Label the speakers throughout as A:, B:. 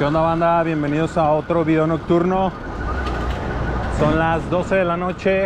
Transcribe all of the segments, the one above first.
A: ¿Qué onda, banda? Bienvenidos a otro video nocturno. Son las 12 de la noche.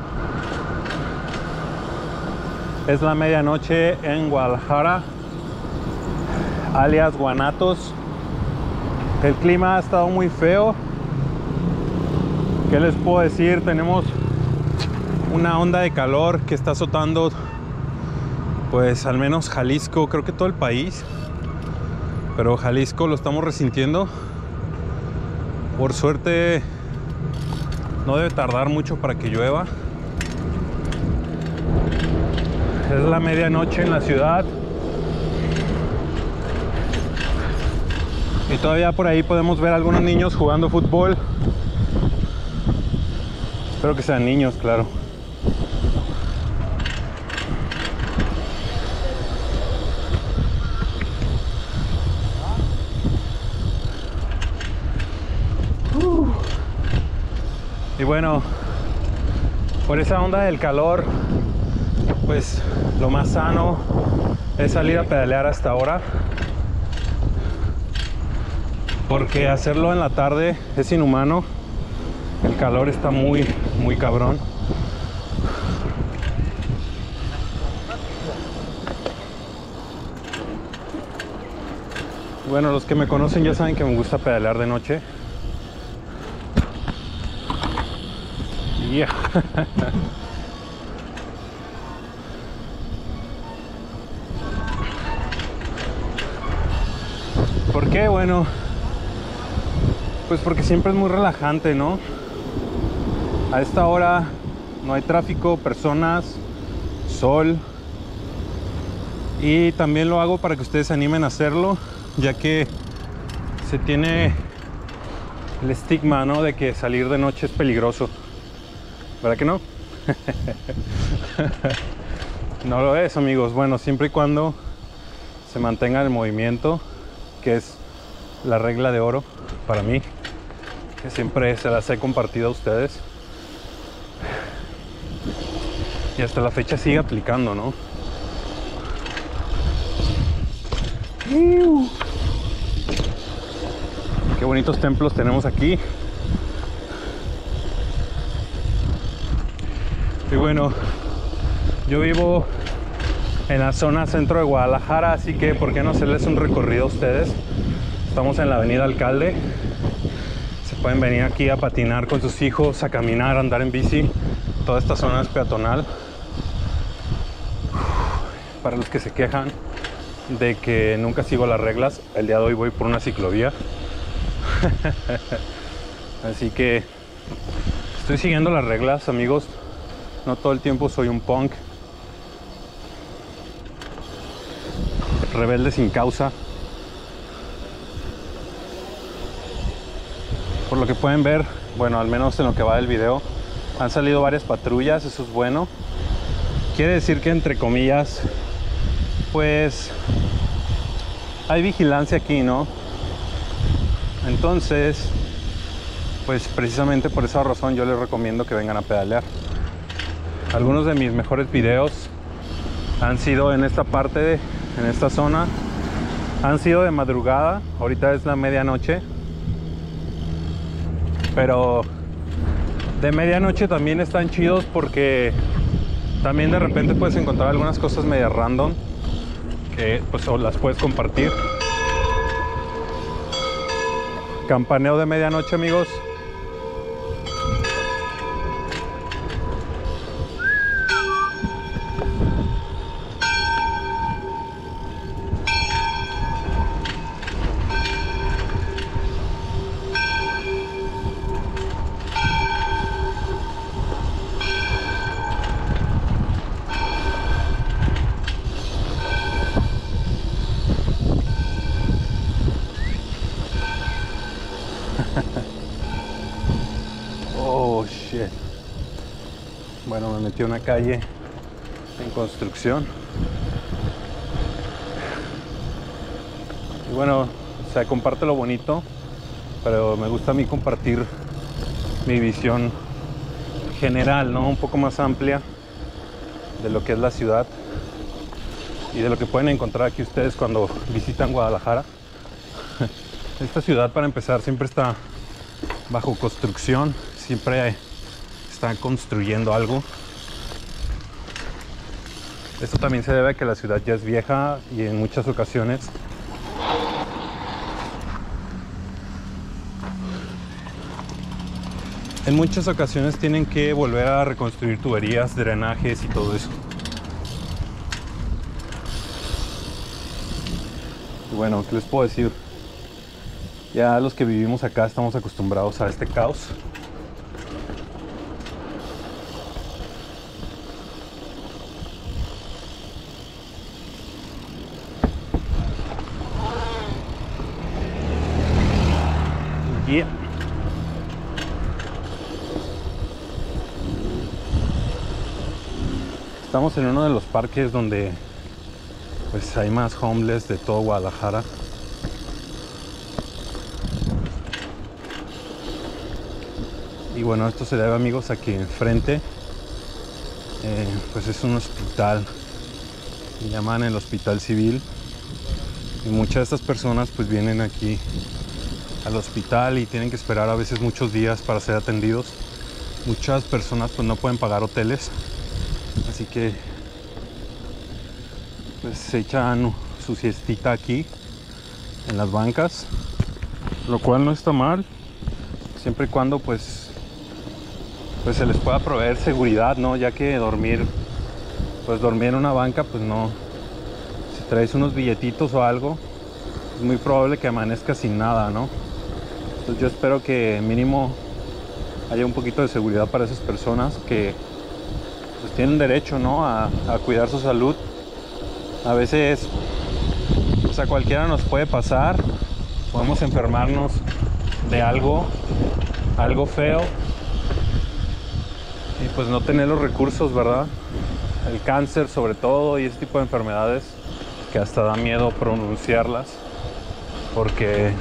A: Es la medianoche en Guadalajara, alias Guanatos. El clima ha estado muy feo. ¿Qué les puedo decir? Tenemos una onda de calor que está azotando, pues al menos Jalisco, creo que todo el país. Pero Jalisco lo estamos resintiendo. Por suerte no debe tardar mucho para que llueva. Es la medianoche en la ciudad. Y todavía por ahí podemos ver algunos niños jugando fútbol. Espero que sean niños, claro. Y bueno, por esa onda del calor, pues lo más sano es salir a pedalear hasta ahora, porque hacerlo en la tarde es inhumano. El calor está muy cabrón. Bueno, los que me conocen ya saben que me gusta pedalear de noche. Yeah. ¿Por qué? Bueno, pues porque siempre es muy relajante, ¿no? A esta hora no hay tráfico, personas, sol. Y también lo hago para que ustedes se animen a hacerlo, ya que se tiene el estigma, ¿no?, de que salir de noche es peligroso. ¿Verdad que no? No lo es, amigos. Bueno, siempre y cuando se mantenga el movimiento, que es la regla de oro para mí, que siempre se las he compartido a ustedes y hasta la fecha sigue aplicando, ¿no? Qué bonitos templos tenemos aquí. Y bueno, yo vivo en la zona centro de Guadalajara, así que ¿por qué no hacerles un recorrido a ustedes? Estamos en la avenida Alcalde. Se pueden venir aquí a patinar con sus hijos, a caminar, a andar en bici. Toda esta zona es peatonal. Para los que se quejan de que nunca sigo las reglas, el día de hoy voy por una ciclovía. Así que estoy siguiendo las reglas, amigos. No todo el tiempo soy un punk rebelde sin causa. Por lo que pueden ver, bueno, al menos en lo que va del video, han salido varias patrullas, eso es bueno. Quiere decir que, entre comillas, pues hay vigilancia aquí, ¿no? Entonces, pues precisamente por esa razón yo les recomiendo que vengan a pedalear. Algunos de mis mejores videos han sido en esta parte, en esta zona. Han sido de madrugada, ahorita es la medianoche. Pero de medianoche también están chidos porque también de repente puedes encontrar algunas cosas media random que pues o las puedes compartir. Campaneo de medianoche, amigos. Oh shit. Bueno, me metí a una calle en construcción. Y bueno, o sea, comparte lo bonito, pero me gusta a mí compartir mi visión general, ¿no? Un poco más amplia de lo que es la ciudad y de lo que pueden encontrar aquí ustedes cuando visitan Guadalajara. Esta ciudad, para empezar, siempre está bajo construcción, siempre están construyendo algo. Esto también se debe a que la ciudad ya es vieja y en muchas ocasiones tienen que volver a reconstruir tuberías, drenajes y todo eso. Y bueno, ¿qué les puedo decir? Ya los que vivimos acá estamos acostumbrados a este caos. Yeah. Estamos en uno de los parques donde pues hay más homeless de todo Guadalajara. Y bueno, esto se debe, amigos, a que enfrente pues es un hospital, se llaman el Hospital Civil, y muchas de estas personas pues vienen aquí al hospital y tienen que esperar a veces muchos días para ser atendidos. Muchas personas pues no pueden pagar hoteles, así que pues se echan su siestita aquí en las bancas, lo cual no está mal, siempre y cuando pues se les pueda proveer seguridad, ¿no? Ya que dormir en una banca, pues no, si traes unos billetitos o algo, es muy probable que amanezcas sin nada, ¿no? Entonces yo espero que mínimo haya un poquito de seguridad para esas personas que pues tienen derecho, ¿no? a cuidar su salud. A veces pues a cualquiera nos puede pasar, podemos enfermarnos de algo feo y pues no tener los recursos, ¿verdad? El cáncer sobre todo, y ese tipo de enfermedades que hasta da miedo pronunciarlas porque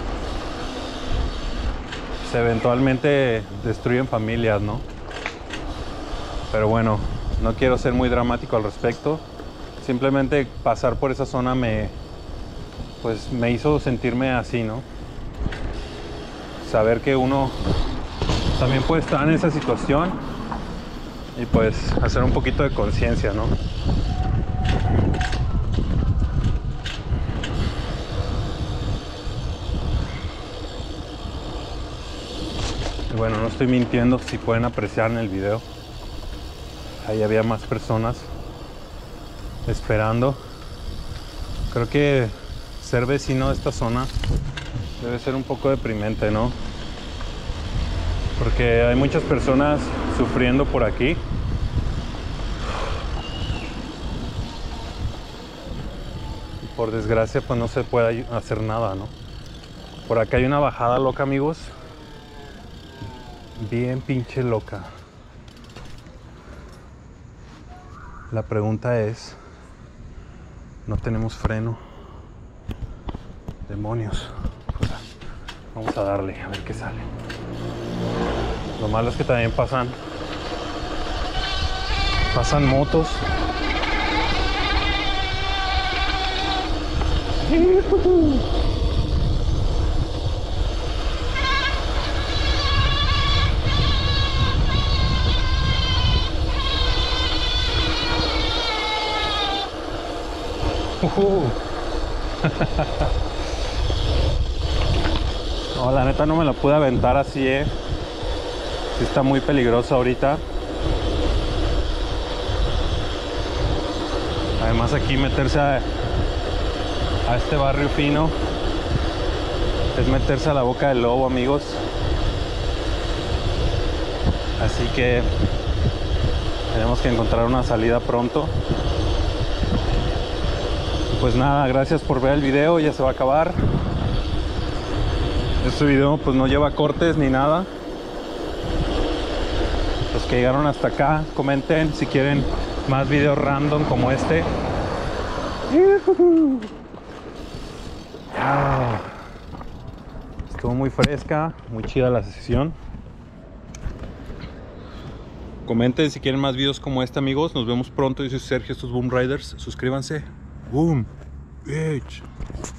A: eventualmente destruyen familias, ¿no? Pero bueno, no quiero ser muy dramático al respecto. Simplemente pasar por esa zona me hizo sentirme así, ¿no? Saber que uno también puede estar en esa situación y pues hacer un poquito de conciencia, ¿no? Y bueno, no estoy mintiendo, si pueden apreciar en el video, ahí había más personas esperando. Creo que ser vecino de esta zona debe ser un poco deprimente, ¿no? Porque hay muchas personas sufriendo por aquí. Y por desgracia pues no se puede hacer nada, ¿no? Por acá hay una bajada loca, amigos. Bien pinche loca. La pregunta es, no tenemos freno. Demonios. Pues, vamos a darle a ver qué sale. Lo malo es que también pasan motos. No, la neta no me la pude aventar así, sí está muy peligroso ahorita. Además aquí meterse a este barrio fino es meterse a la boca del lobo, amigos. Así que tenemos que encontrar una salida pronto. Pues nada, gracias por ver el video, ya se va a acabar. Este video pues no lleva cortes ni nada. Los que llegaron hasta acá, comenten si quieren más videos random como este. Estuvo muy fresca, muy chida la sesión. Comenten si quieren más videos como este, amigos. Nos vemos pronto. Yo soy Sergio, estos Boom Riders. Suscríbanse. Boom. Bitch.